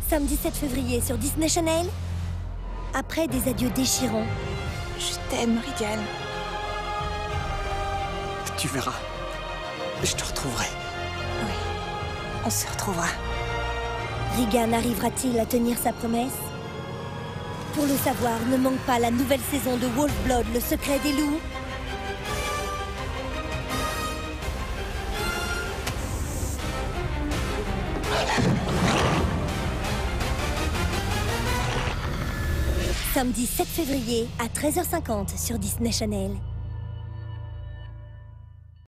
Samedi 7 février sur Disney Channel. Après des adieux déchirants. Je t'aime, Regan. Tu verras. Je te retrouverai. Oui, on se retrouvera. Regan arrivera-t-il à tenir sa promesse? Pour le savoir, ne manque pas la nouvelle saison de Wolf Blood, le secret des loups. Samedi 7 février à 13h50 sur Disney Channel.